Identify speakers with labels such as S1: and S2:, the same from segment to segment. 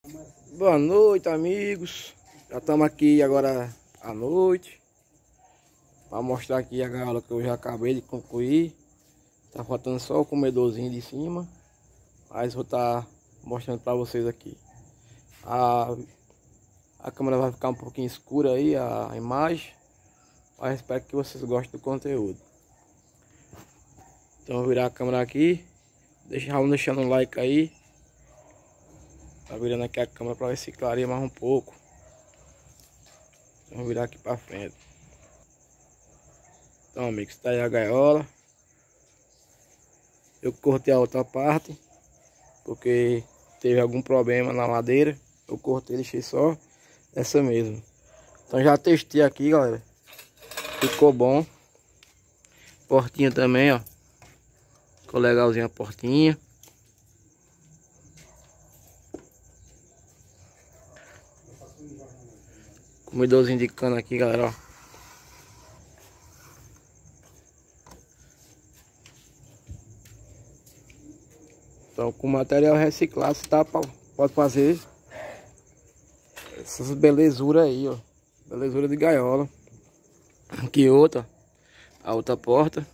S1: Boa noite, amigos. Já estamos aqui agora à noite para mostrar aqui a gaiola que eu já acabei de concluir. Tá faltando só o comedorzinho de cima, mas vou estar mostrando para vocês aqui. A câmera vai ficar um pouquinho escura aí, a imagem, mas espero que vocês gostem do conteúdo. Então vou virar a câmera aqui, vamos deixando um like aí. Tá virando aqui a câmera para ver se clareia mais um pouco. Vamos virar aqui para frente. Então, amigos, tá aí a gaiola. Eu cortei a outra parte porque teve algum problema na madeira. Eu cortei, deixei só essa mesmo. Então já testei aqui, galera. Ficou bom. Portinha também, ó. Ficou legalzinha a portinha. Comedorzinho de cana aqui, galera, ó. Então, com material reciclado, você pode fazer essas belezuras aí, ó. Belezura de gaiola. Aqui outra. A outra porta.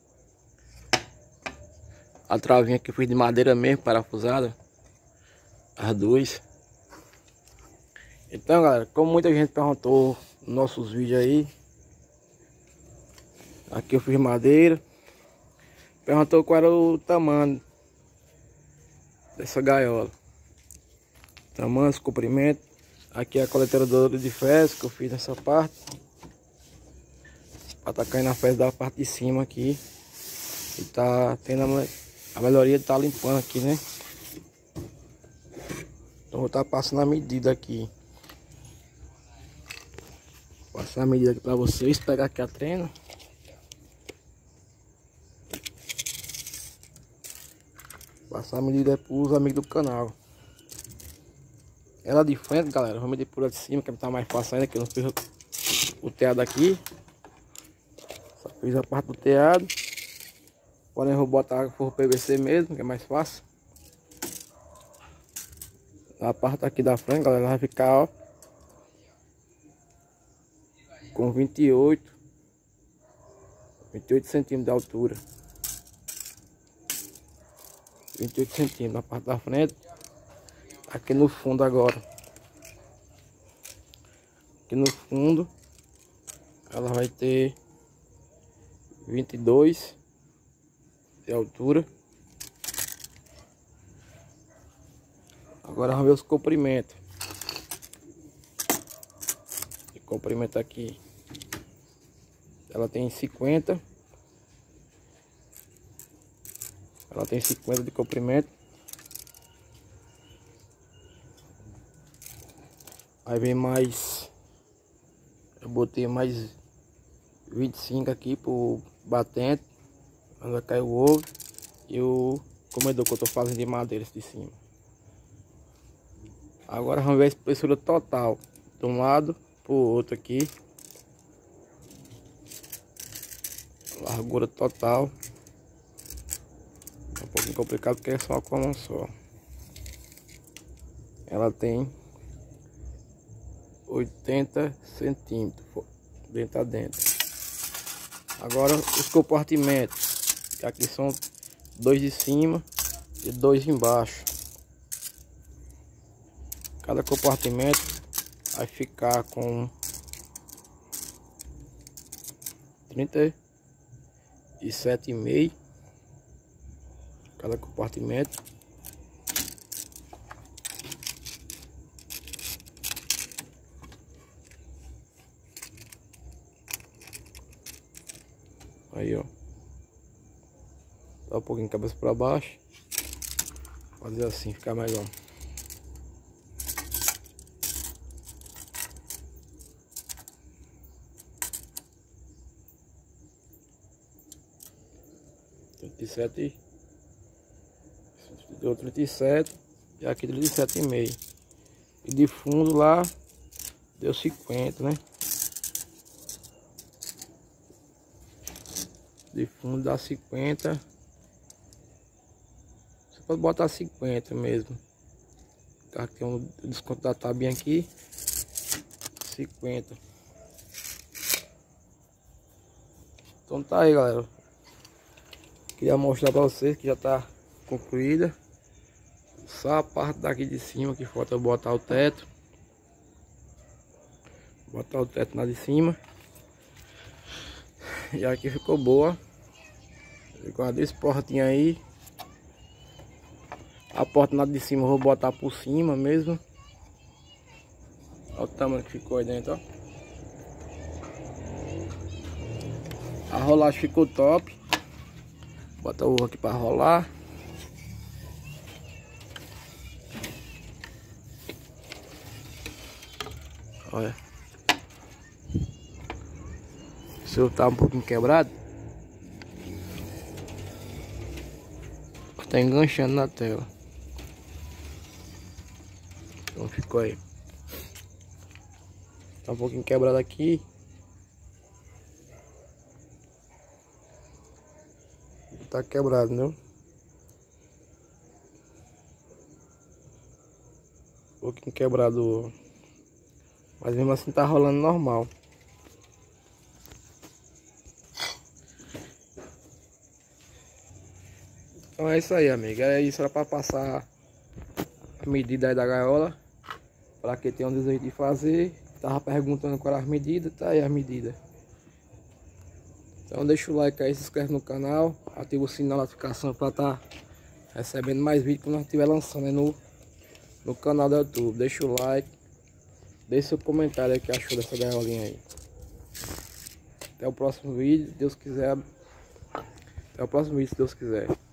S1: A travinha que eu fiz de madeira mesmo, parafusada. As duas. Então, galera, como muita gente perguntou nos nossos vídeos aí, aqui eu fiz madeira. Perguntou qual era o tamanho dessa gaiola. Tamanho, comprimento. Aqui é a coleteadora de fezes que eu fiz nessa parte. Para tá caindo a fezes da parte de cima aqui. E tá tendo a melhoria de tá limpando aqui, né? Então vou estar passando a medida aqui. Passar a medida aqui para vocês, pegar aqui a trena. Passar a medida para os amigos do canal. Ela de frente, galera, vou medir por lá de cima, que tá mais fácil ainda, que eu não fiz o teado aqui. Só fiz a parte do teado. Porém eu vou botar forro PVC mesmo, que é mais fácil. A parte aqui da frente, galera, vai ficar, ó, com 28 centímetros de altura. 28 centímetros na parte da frente. Aqui no fundo agora. Aqui no fundo ela vai ter 22 de altura. Agora vamos ver os comprimentos. O comprimento aqui, ela tem 50. Ela tem 50 de comprimento. Aí vem mais, eu botei mais 25 aqui pro batente, onde vai cair o ovo, e o comedor que eu tô fazendo de madeira de cima. Agora vamos ver a espessura total, de um lado pro outro aqui. Largura total. É um pouquinho complicado porque é só com a mão só. Ela tem 80 centímetros dentro a dentro. Agora os compartimentos, que aqui são 2 de cima e 2 embaixo. Cada compartimento vai ficar com 37,5 cada compartimento. Aí, ó, dá um pouquinho de cabeça para baixo, fazer assim, ficar melhor. Deu 37 e aqui 37,5. E de fundo lá deu 50, né? De fundo dá 50. Você pode botar 50 mesmo. Tá, tem um desconto da tabinha aqui. 50. Então tá aí, galera. Queria mostrar pra vocês que já tá concluída. Só a parte daqui de cima que falta botar o teto. Botar o teto lá de cima. E aqui ficou boa. Ficou duas portinhas aí. A porta lá de cima eu vou botar por cima mesmo. Olha o tamanho que ficou aí dentro, ó. A rolagem ficou top. Bota o ovo aqui para rolar. Olha. O seu tá um pouquinho quebrado. Tá enganchando na tela. Então ficou aí. Tá um pouquinho quebrado aqui. Tá quebrado, não? Um pouquinho quebrado. Mas mesmo assim tá rolando normal. Então é isso aí, amiga. É isso, era para passar a medida aí da gaiola. Para quem tem um desejo de fazer. Tava perguntando qual era as medidas. Tá aí as medidas. Então deixa o like aí, se inscreve no canal. Ativa o sininho da notificação para estar recebendo mais vídeos que nós estiver lançando aí no canal do YouTube. Deixa o like. Deixe seu comentário aí que achou dessa gaiolinha aí. Até o próximo vídeo, se Deus quiser. Até o próximo vídeo, se Deus quiser.